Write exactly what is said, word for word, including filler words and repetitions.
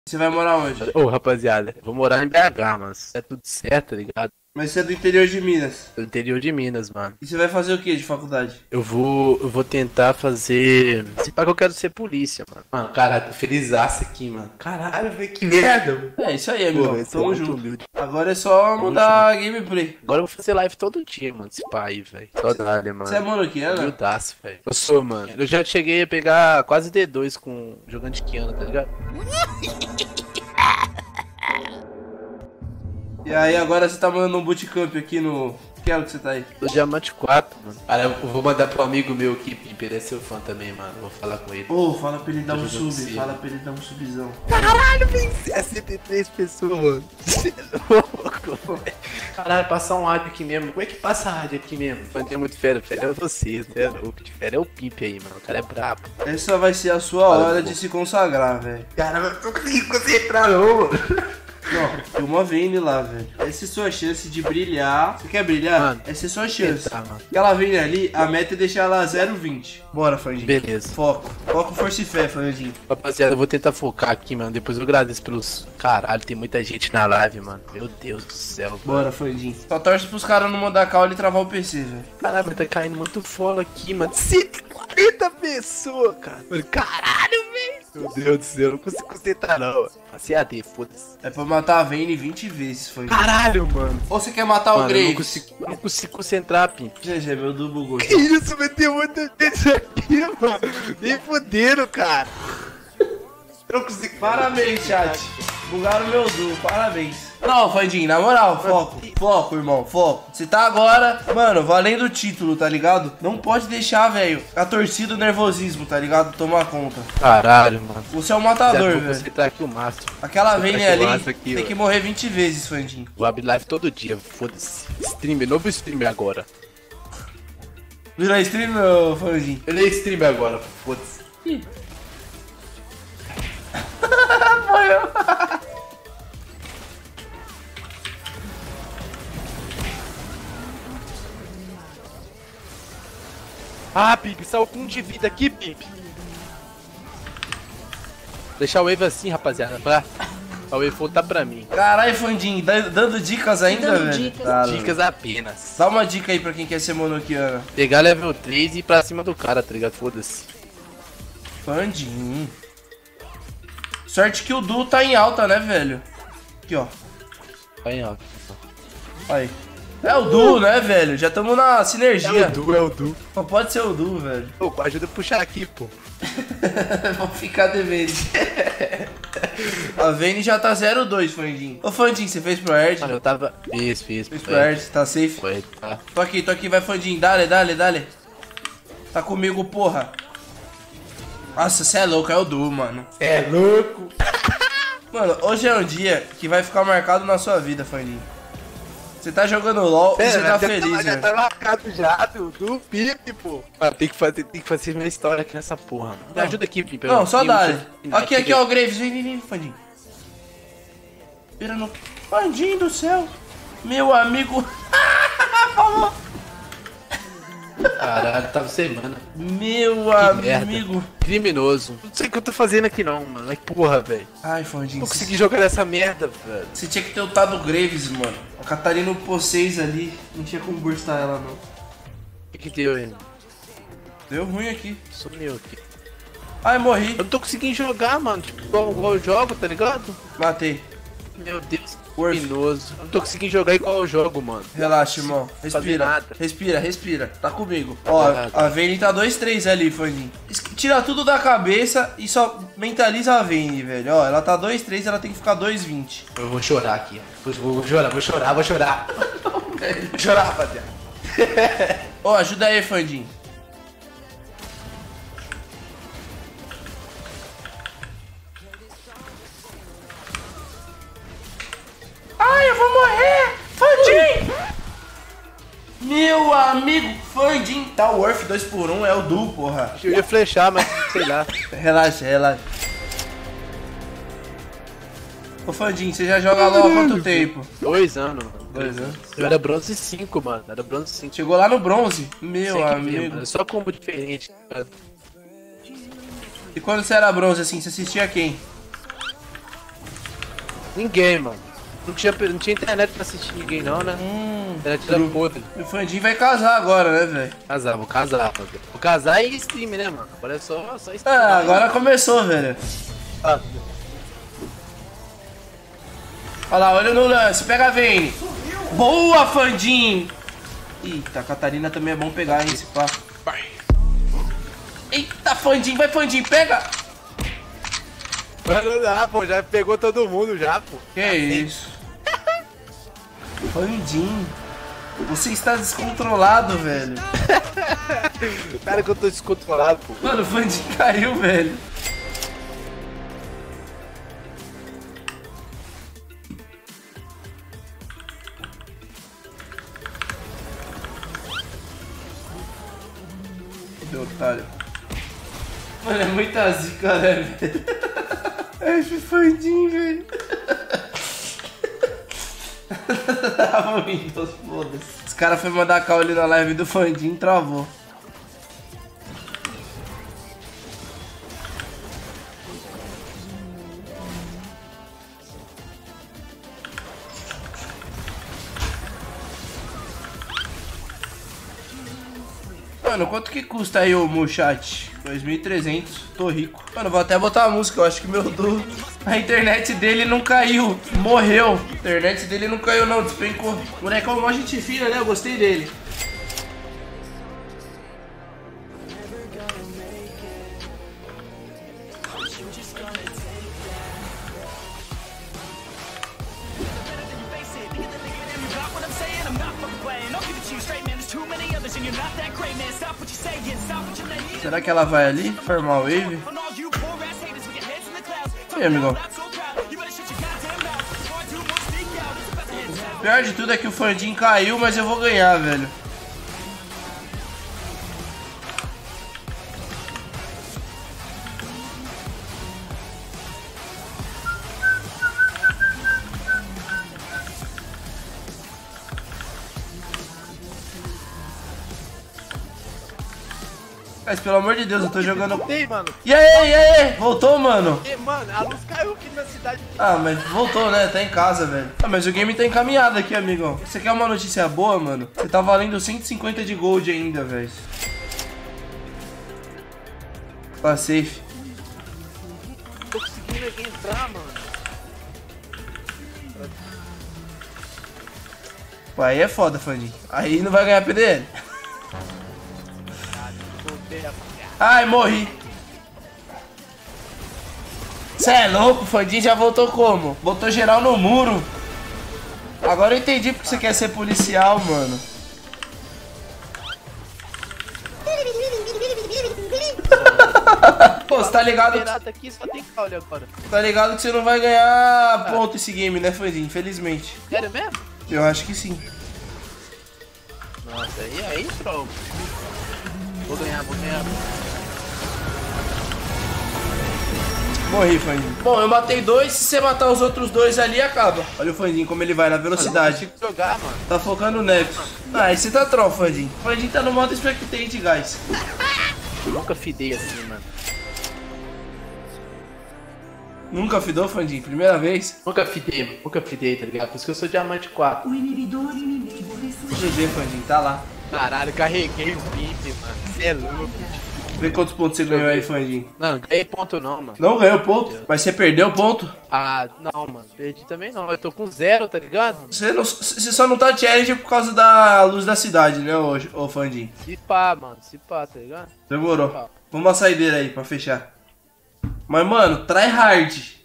Você vai morar onde? Ô, rapaziada, eu vou morar em B H, mano. Se é tudo certo, tá ligado? Mas você é do interior de Minas. Do interior de Minas, mano. E você vai fazer o que de faculdade? Eu vou, eu vou tentar fazer. Se pá que eu quero ser polícia, mano. Mano, caralho, tô felizaço aqui, mano. Caralho, velho, que merda, mano. É isso aí, amigo. Pô, Tamo muito junto. humilde. Agora é só mudar a gameplay. Agora eu vou fazer live todo dia, mano. Esse pá aí, velho. Só dá, mano. Você é monoquiana? Humildaço, velho. Eu sou, mano. Eu já cheguei a pegar quase D dois com jogando de Kiana, tá ligado? E aí agora você tá mandando um bootcamp aqui no... Que ano que você tá aí? Do Diamante quatro, mano. Cara, eu vou mandar pro amigo meu aqui, Pimp, ele é seu fã também, mano. Vou falar com ele. Ô, oh, fala pra ele dar um jogando sub, cedo. fala pra ele dar um subzão. Caralho, venci a cento e três pessoas, mano. Você é louco, velho. Caralho, passar um rádio aqui mesmo. Como é que passa rádio aqui mesmo? Não tem muito fera, fera é você, você é louco. Fera é o Pimp aí, mano. O cara é brabo. Essa vai ser a sua Fala, hora pô. de se consagrar, velho. Caralho, eu não tô conseguindo concentrar, não, mano. Não, tem uma Vayne lá, velho. Essa é sua chance de brilhar. Você quer brilhar? Mano, Essa é sua chance. tá, mano. Aquela Vayne ali, a meta é deixar ela zero vinte. Bora, Fandinho. Beleza. Foco. Foco, força e fé, Fandinho. Rapaziada, eu vou tentar focar aqui, mano. Depois eu agradeço pelos... Caralho, tem muita gente na live, mano. Meu Deus do céu, mano. Bora, Fandinho. Só torce pros caras não mandar caule e travar o P C, velho. Caralho, mas tá caindo muito follow aqui, mano. cento e quarenta pessoas, cara. Mano, caralho, velho. Meu Deus do céu, eu não consigo concentrar, não. Passei A D, foda-se. É pra matar a Vayne vinte vezes, Fandinho. Caralho, mano. Ou você quer matar o Mano, eu não Graves? consigo, eu não consigo concentrar, Pim. G G, meu du bugou. Que isso, vai ter muita gente aqui, mano. Nem fudendo, cara. Eu não consigo. Parabéns, chat. Bugaram meu du, parabéns. Não, Fandinho, na moral, foco. Foco, irmão, foco. Você tá agora, mano, valendo o título, tá ligado? Não pode deixar, velho, a torcida, o nervosismo, tá ligado? Tomar conta. Caralho, mano. Você é o matador, Já vou velho. concentrar aqui o máximo. Aquela Vou Vayne concentrar aqui o ali máximo aqui, tem ó. que morrer vinte vezes, Fandinho. Vou abrir live todo dia, foda-se. Streamer, novo streamer agora. Virou stream, meu Fandinho? Ele é streamer agora, foda-se. Morreu. Ah, Pimp, saiu com um de vida aqui, Pimp. Deixar o wave assim, rapaziada, pra a wave voltar pra mim. Caralho, Fandinho, da- dando dicas ainda, Dando velho? dicas. Tá, Dicas apenas. dá uma dica aí pra quem quer ser monoquiana. Pegar level três e ir pra cima do cara, tá ligado? Foda-se. Fandinho. Sorte que o Du tá em alta, né, velho? Aqui, ó. Vai, ó. Aí. É o Du, né, velho? Já estamos na sinergia. É o Du, é o Du. Só pode ser o Du, velho. Pô, ajuda a puxar aqui, pô. Vou ficar devendo. A Vayne já tá zero dois, Fandinho. Ô, Fandinho, você fez pro Erd? Mano, eu tava... Fiz, fiz. Fez pro Erd, tá safe? Foi, tá. Tô aqui, tô aqui, vai, Fandinho. Dale, dale, dale. Tá comigo, porra. Nossa, cê é louco, é o Du, mano. É louco. Mano, hoje é um dia que vai ficar marcado na sua vida, Fandinho. Você tá jogando LOL e você tá já feliz, tá, já velho. tá marcado já, do, do Pimp, pô. Mano, tem que fazer, tem que fazer minha história aqui nessa porra, mano. Me Não. ajuda aqui, Pimp. Não, só dá. dá. Aqui, aqui, ó, o Graves. Vem, vem, vem, Fandinho. Vira no... Fandinho do céu. Meu amigo. Falou. Caralho, tava semana. Meu merda. amigo. Criminoso. Não sei o que eu tô fazendo aqui não, mano. Mas porra, velho. Ai, Fandinho. Não consegui jogar nessa merda, velho. Você tinha que ter lutado o Graves, mano. A Catarina upou seis ali. Não tinha como burstar ela, não. O que que deu, hein? Deu ruim aqui. Sumiu aqui. Ai, morri. Eu não tô conseguindo jogar, mano. Tipo, igual, igual eu jogo, tá ligado? Matei. Meu Deus, Worth. criminoso. Eu não tô conseguindo jogar igual eu jogo, mano. Relaxa, irmão. Fazer Respira. nada. Respira, respira. Tá comigo. Ó, Ah, tá. a Vayne tá dois três ali, Fandinho. Es- Tira tudo da cabeça e só mentaliza a Vayne, velho. Ó, ela tá dois três, ela tem que ficar dois vinte. Eu vou chorar aqui, ó. Vou, vou chorar, vou chorar, vou chorar. Vou chorar, rapaziada. Ó, ajuda aí, Fandinho. Ai, eu vou morrer! Fandinho! Meu amigo, Fandinho. Tá o Worth dois por um, é o Du, porra. Eu ia flechar, mas sei lá. Relaxa, relaxa. Ô, Fandinho, você já joga LOL há quanto tempo? Dois anos, mano. Dois anos. Eu era bronze cinco, mano. Era bronze cinco. Chegou lá no bronze? Meu Sei que amigo. mesmo, é só combo diferente, cara. E quando você era bronze assim, você assistia quem? Ninguém, mano. Não tinha, não tinha internet pra assistir ninguém não, né? Hum, Internet era podre. o Fandinho vai casar agora, né, velho? Casar, vou casar, mano. Vou casar e stream, né, mano? Agora é só, só stream. Ah, agora começou, velho. Ah, Olha lá, olha no lance, pega a Vayne. Boa, Fandinho. Eita, a Catarina também é bom pegar, hein, esse pá. Eita, Fandinho, vai, Fandinho, pega. Mano, não, pô, já pegou todo mundo já, pô. Que isso? Fandinho, você está descontrolado, velho. Cara, que eu tô descontrolado, pô. Mano, o Fandinho caiu, velho. Meu otário. Mano, é muita zica, né, velho? É esse Fandinho, velho. Tava Windows, foda-se. Os caras foram mandar call ali na live do Fandinho e travou. Mano, quanto que custa aí o meu chat? dois mil e trezentos, tô rico. Mano, vou até botar a música, eu acho que meu do... A internet dele não caiu, morreu. A internet dele não caiu não, despencou. O moleque é uma gente fina, né? Eu gostei dele. Será que ela vai ali formar o wave? E aí, amigão? O pior de tudo é que o Fandinho caiu, mas eu vou ganhar, velho. Mas pelo amor de Deus, eu tô jogando... Voltei, mano. E aí, e aí? Voltou, mano? E, mano, a luz caiu aqui na cidade. Ah, mas voltou, né? Tá em casa, velho. Ah, mas o game tá encaminhado aqui, amigão. Você quer uma notícia boa, mano? Você tá valendo cento e cinquenta de gold ainda, velho. Tá safe. Não tô conseguindo aqui entrar, mano. Pô, aí é foda, Fandinho. Aí não vai ganhar P D L. Ai, morri. Cê é louco, o Fandinho já voltou como? Botou geral no muro. Agora eu entendi porque você quer ser policial, mano. Pô, você tá ligado? Aqui, só tem caule agora. Tá ligado que você não vai ganhar ponto esse game, né, Fandinho? Infelizmente. Sério mesmo? Eu acho que sim. Nossa, e aí, pronto. Vou ganhar, vou ganhar. Morri, Fandinho. Bom, eu matei dois, se você matar os outros dois ali, acaba. Olha o Fandinho como ele vai na velocidade. Não jogar, mano. Tá focando no Nexus. Ah, aí você tá troll, Fandinho. Fandinho tá no modo expectante, guys. Eu nunca fidei assim, mano. Nunca fidou, Fandinho? Primeira vez? Nunca fidei, nunca fidei, tá ligado? Por isso que eu sou diamante quatro. O inibidor inimigo ressuscita. G G, Fandinho, tá lá. Caralho, carreguei o pimp, mano. Você é louco. Vê quantos pontos você ganhou aí, Fandinho. Não, ganhei ponto não, mano. Não ganhou ponto? Mas você perdeu ponto? Ah, não, mano. Perdi também não. Eu tô com zero, tá ligado? Você, não, você só não tá challenge por causa da luz da cidade, né, ô, ô Fandinho? Se pá, mano. Se pá, tá ligado? Demorou. Vamos uma saideira aí pra fechar. Mas, mano, try hard.